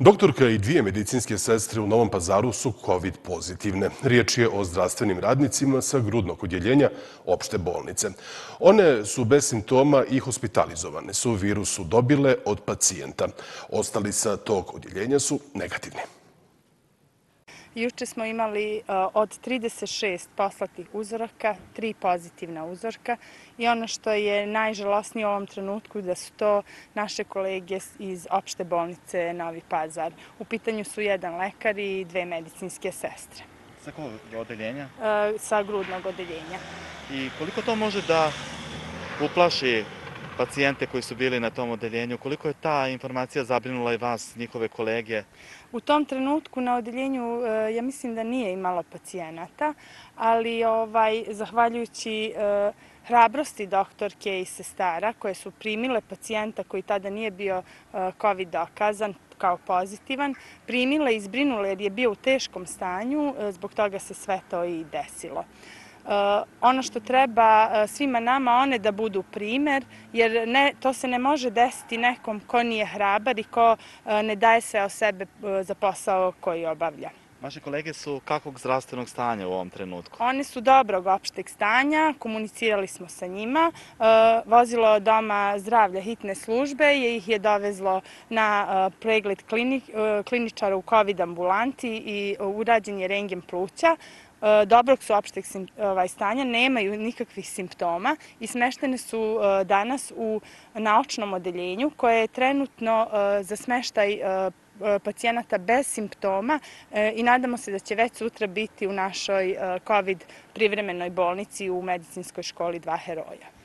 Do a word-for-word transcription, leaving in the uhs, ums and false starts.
Doktorka i dvije medicinske sestre u Novom Pazaru su kovid pozitivne. Riječ je o zdravstvenim radnicima sa grudnog odjeljenja opšte bolnice. One su bez simptoma i hospitalizovane su. Virus su dobile od pacijenta. Ostali sa tog odjeljenja su negativni. Juče smo imali od trideset šest poslatih uzoraka, tri pozitivna uzorka i ono što je najžalosnije u ovom trenutku da su to naše kolege iz opšte bolnice Novi Pazar. U pitanju su jedan lekar i dve medicinske sestre. Sa kog odeljenja? Sa grudnog odeljenja. I koliko to može da uplaši pacijente koji su bili na tom odeljenju? Koliko je ta informacija zabrinula i vas, njihove kolege? U tom trenutku na odeljenju ja mislim da nije imalo pacijenata, ali zahvaljujući hrabrosti doktorke i sestara koje su primile pacijenta koji tada nije bio kovid dokazan kao pozitivan, primile i zbrinule jer je bio u teškom stanju, zbog toga se sve to i desilo. Ono što treba svima nama, one da budu primer, jer to se ne može desiti nekom ko nije hrabar i ko ne daje sve o sebe za posao koji obavlja. Vaše kolege su kakvog zdravstvenog stanja u ovom trenutku? One su dobrog opšteg stanja, komunicirali smo sa njima. Vozilo Doma zdravlja hitne službe ih je dovezlo na pregled kliničara u kovid ambulanti i urađen je rentgen pluća. Dobrog su opšteg stanja, nemaju nikakvih simptoma i smeštene su danas u naučnom odeljenju koje je trenutno za smeštaj pacijenata bez simptoma i nadamo se da će već sutra biti u našoj kovid privremenoj bolnici u medicinskoj školi Dva heroja.